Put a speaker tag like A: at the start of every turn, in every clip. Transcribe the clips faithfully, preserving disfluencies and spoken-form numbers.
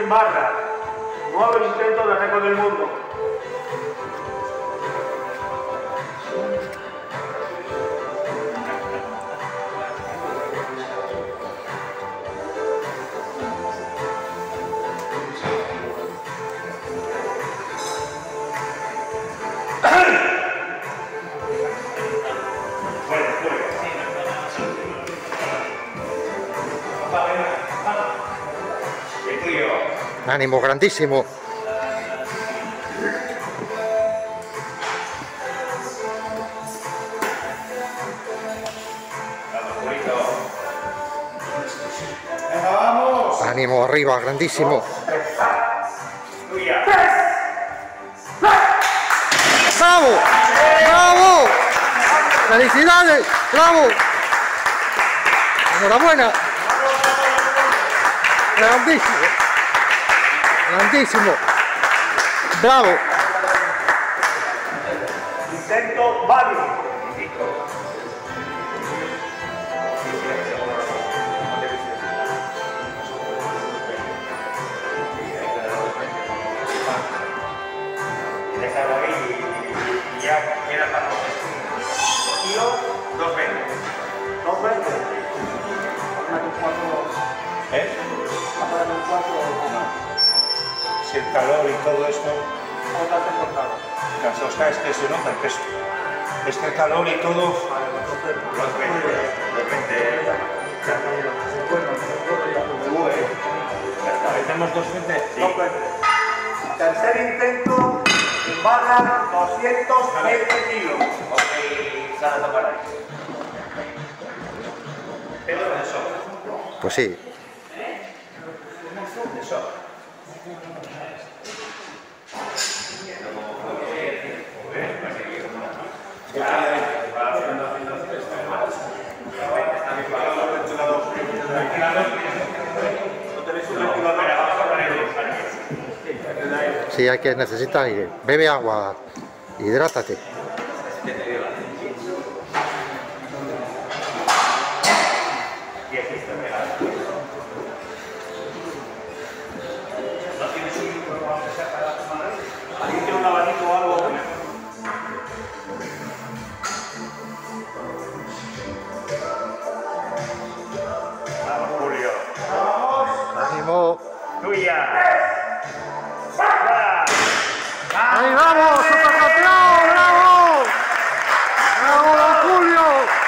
A: cien barras. Nuevo intento de récord del mundo.
B: Ánimo, grandísimo.
A: Venga, vamos.
B: Ánimo, arriba, grandísimo. ¡Bravo! ¡Bravo! ¡Felicidades! ¡Bravo! ¡Enhorabuena! ¡Grandísimo! ¡Grandísimo! ¡Bravo!
A: Intento válido.
C: Déjalo ahí y ya queda para los kilos, dos veinte.
A: dos veinte.
C: ¿Eh? No. Si el calor y todo esto, las oscas es que se nota el peso. Es que el calor y todo, los veinte, los veinte. ¿Hacemos dos veinte? Sí.
A: Tercer intento, en barra doscientos veinte kilos.
C: Ok, sal a tapar ahí. Pero de eso.
B: Pues sí.
C: De eso.
B: Sí, hay que necesitar aire. Bebe agua, hidrátate.
A: ¿Alguien tiene un abanico o algo?
C: Vamos, Julio.
B: ¡Ánimo!
C: ¡Tuya!
B: ¡Ahí vamos! ¡Supercampeón! ¡Bravo! ¡Bravo, don Julio!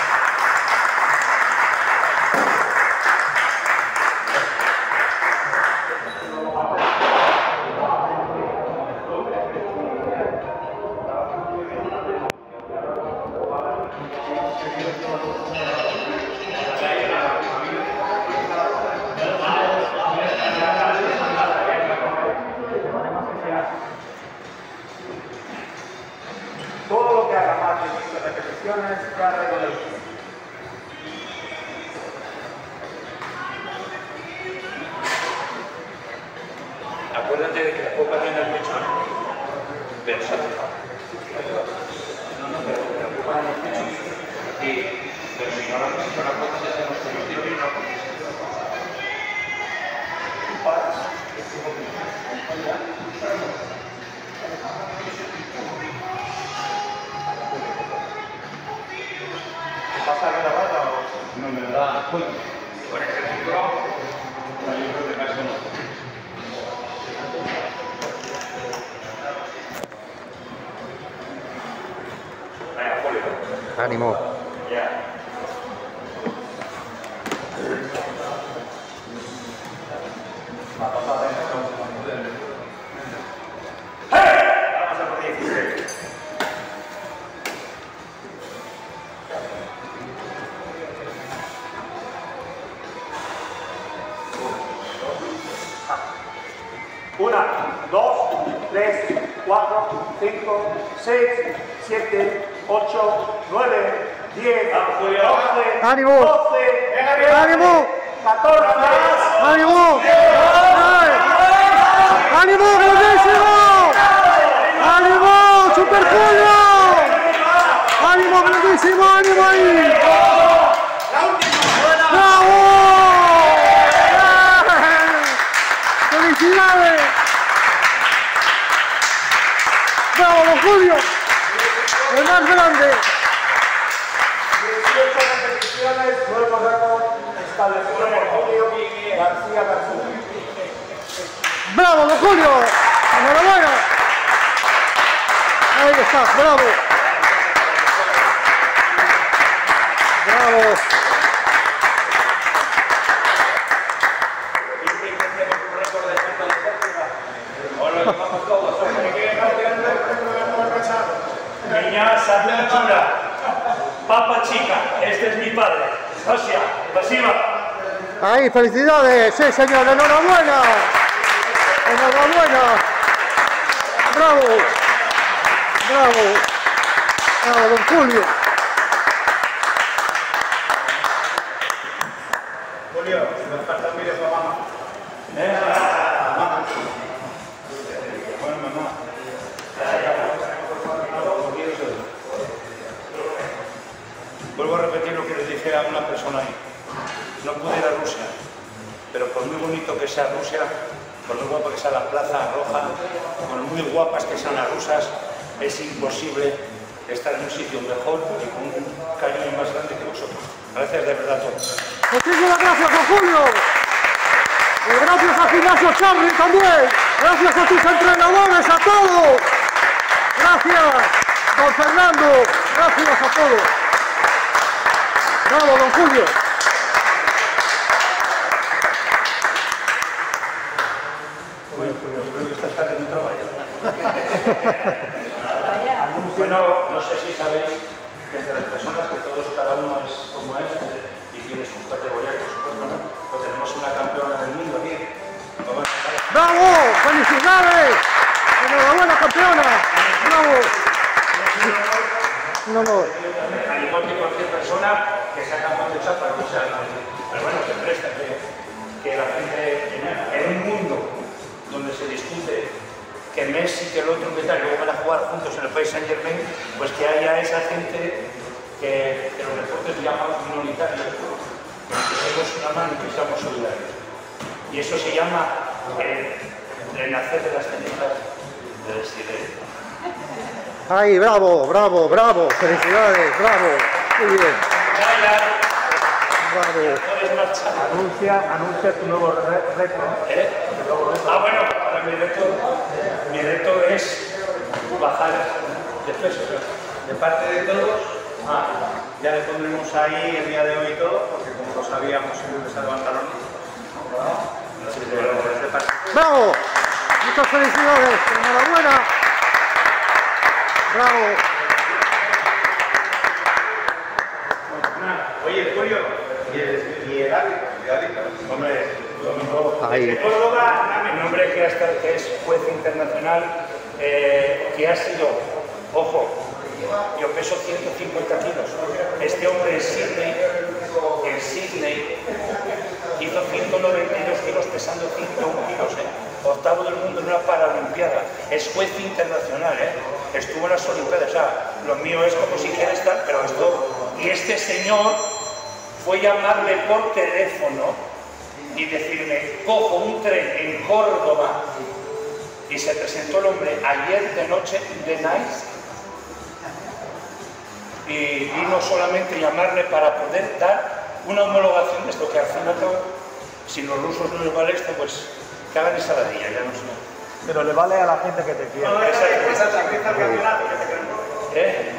A: Todo lo que haga más de quince repeticiones ya reconozco.
C: Acuérdate de que la copa tiene el pecho versátil. No, no, pero la copa en el pecho. Sí, pero si no la copa, la copa ya se nos convirtió y no. Tú paras.
A: ¿Pasa a ver la barra o...?
C: No me da cuenta. Por ejemplo, no, yo creo que más o no. Venga, Julio.
B: ¡Ánimo!
C: Ya. Vamos a por dieciséis.
A: Una, dos, tres, cuatro, cinco, seis, siete, ocho, nueve, diez, once,
B: ¡Ánimo!
A: doce,
B: ¡Ánimo!
A: catorce,
B: ¡Ánimo! ¡Ay! ¡Ánimo, grandísimo! ¡Ánimo, Super Julio! ¡Ánimo, grandísimo! ¡Ánimo ahí! ¡Bravo! ¡Felicidades! el más grande.
A: dieciocho repeticiones, nuevo récord establecido por Julio García García.
B: ¡Bravo, don Julio! ¡Enhorabuena! Ahí está, bravo. Bravo.
D: Niña Santa Chula, papa chica, este es mi padre. Hostia, pasiva.
B: Ahí, felicidades, sí señor, enhorabuena. Enhorabuena. Bravo. Bravo. Bravo, don Julio.
A: Julio, nos falta un vídeo para mamá.
D: ¿Eh?
A: Mamá.
D: Bueno, mamá. Vuelvo a repetir lo que les dije a una persona ahí. No pude ir a Rusia, pero por muy bonito que sea Rusia, por muy guapa que sea la Plaza Roja, por muy guapas que sean las rusas, es imposible estar en un sitio mejor y con un cariño más grande que vosotros. Gracias de verdad a todos.
B: Muchísimas gracias, don Julio. Y gracias a Gimnasio Charly también. Gracias a tus entrenadores, a todos. Gracias, don Fernando. Gracias a todos. Bravo, don Julio.
D: Bueno, no sé si sabéis que entre las personas que todos, cada uno es como es y tiene su categoría, por supuesto, ¿no? Pues tenemos una campeona del mundo aquí. Vamos a ver.
B: ¡Bravo! ¡Felicidades! ¡Enhorabuena, campeona! ¡Bravo! Un honor.
D: Al igual que cualquier persona que sea campeón de chapa, o sea, pero bueno, que presta que, que la gente en, en un mundo donde se discute que Messi, que el otro, que tal, y luego van a jugar juntos en el Paris Saint-Germain, pues que haya esa gente que, que los deportes llamamos minoritarios, que tenemos una mano y que seamos solidarios. Y eso se llama el renacer de las cenizas del exilio.
B: Ahí, bravo, bravo, bravo. Felicidades, bravo. Muy bien. Bravo.
A: Anuncia, anuncia tu nuevo re- reto.
D: ¿Eh? Ah, bueno, ahora mi reto, mi reto es bajar de peso.
A: De parte de todos, ah, ya le pondremos ahí el día de hoy y todo, porque como lo sabíamos, siempre se levantaron.
B: ¡Bravo! Muchas felicidades. Enhorabuena. Bravo.
A: Oye, Julio, y el, y el árbitro, el árbitro.
D: Hombre, domingo.
B: Ahí.
D: De Córdoba, mi nombre que, hasta, que es juez internacional, eh, que ha sido, ojo, yo peso ciento cincuenta kilos. Este hombre en Sydney, en Sydney, hizo ciento noventa y dos kilos pesando ciento uno kilos, ¿eh? Octavo del mundo en una paralimpiada. Es juez internacional, ¿eh? Estuvo en las Olimpiadas. O sea, lo mío es como si quiera estar, pero esto. Y este señor fue llamarle por teléfono y decirme, cojo un tren en Córdoba, y se presentó el hombre ayer de noche de night, y vino solamente llamarle para poder dar una homologación de esto, que al fin y al cabo, si los rusos no les vale esto, pues que hagan ensaladilla, ya no sé.
A: Pero le vale a la gente que te quiere.
D: No, exacto, exacto. ¿Eh?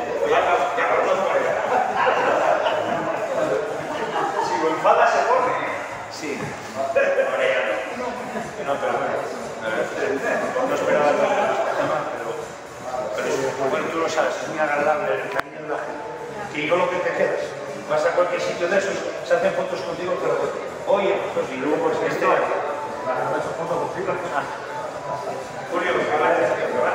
A: Si lo enfada se pone.
D: Sí. Ahora ya no. No, pero bueno. No esperaba tanto este tema, pero, pero bueno, tú lo sabes, es muy agradable el cariño de la gente. Y yo lo que te quedas, vas a cualquier sitio de esos, se hacen fotos contigo, pero oye, pues y luego pues este. Julio, que vale, que vale.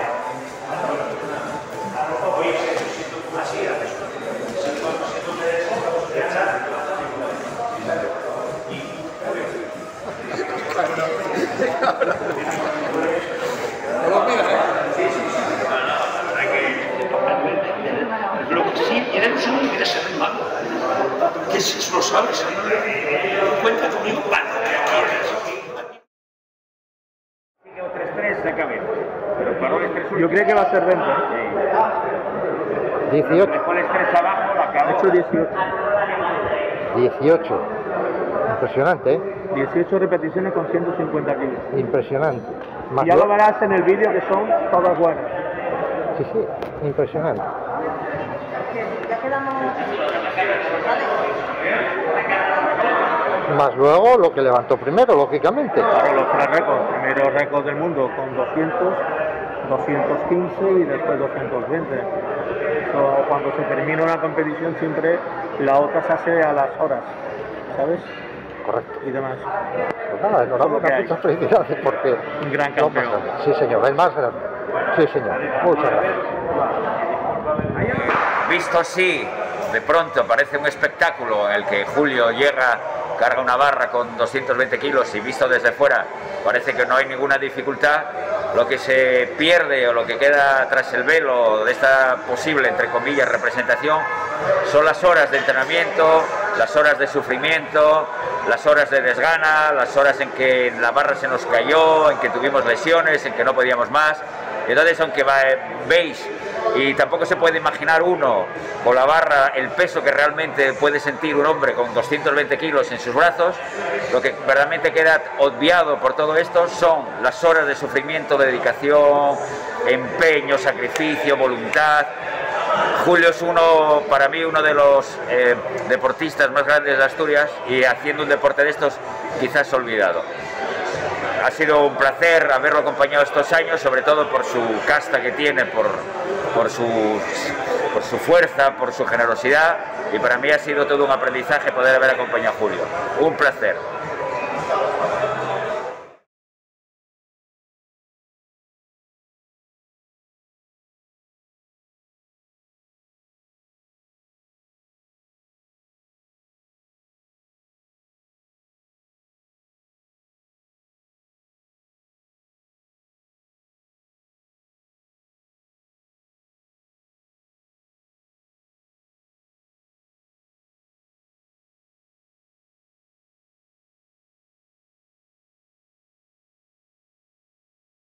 D: Oye, si tú así haces, si tú te des confianza, y lo que sí, eres un hombre que ser el mago. Que si eso lo sabes, cuenta conmigo para lo que quieras.
A: tres tres se acabe. Pero paró el tres uno. Yo creo que va a ser dentro. Sí.
E: dieciocho.
C: Dejó el estrés abajo, la acabó.
A: Ha hecho dieciocho.
E: dieciocho. Impresionante, ¿eh?
A: dieciocho repeticiones con ciento cincuenta kilos.
E: Impresionante. Más
A: Ya lo
E: lo-
A: verás en el vídeo que son todas buenas.
E: Sí, sí, impresionante. Más luego lo que levantó primero, lógicamente.
A: Claro, los tres récords. Primero récord del mundo con doscientos, doscientos quince y después doscientos veinte. Eso, cuando se termina una competición siempre la otra se hace a las horas, ¿sabes?
E: Correcto.
A: Y demás.
E: Pues nada, enhorabuena,
A: que hay.
E: muchas felicidades porque...
A: Un gran
E: no pasa
A: campeón.
E: nada. Sí, señor, el más grande. Sí, señor. Muchas gracias.
C: Visto así, de pronto parece un espectáculo en el que Julio llega, carga una barra con doscientos veinte kilos y visto desde fuera parece que no hay ninguna dificultad. Lo que se pierde o lo que queda tras el velo de esta posible, entre comillas, representación son las horas de entrenamiento, las horas de sufrimiento, las horas de desgana, las horas en que la barra se nos cayó, en que tuvimos lesiones, en que no podíamos más. Y entonces, aunque va, veis, y tampoco se puede imaginar uno con la barra el peso que realmente puede sentir un hombre con doscientos veinte kilos en sus brazos, lo que verdaderamente queda obviado por todo esto son las horas de sufrimiento, dedicación, empeño, sacrificio, voluntad. Julio es uno, para mí, uno de los eh, deportistas más grandes de Asturias y haciendo un deporte de estos quizás olvidado. Ha sido un placer haberlo acompañado estos años, sobre todo por su casta que tiene, por, por, su, por su fuerza, por su generosidad, y para mí ha sido todo un aprendizaje poder haber acompañado a Julio. Un placer.